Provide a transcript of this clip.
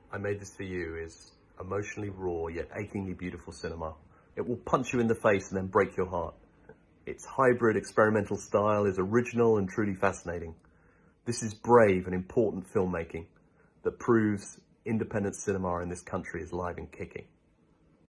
I Made This For You is emotionally raw yet achingly beautiful cinema. It will punch you in the face and then break your heart. Its hybrid experimental style is original and truly fascinating. This is brave and important filmmaking that proves independent cinema in this country is live and kicking.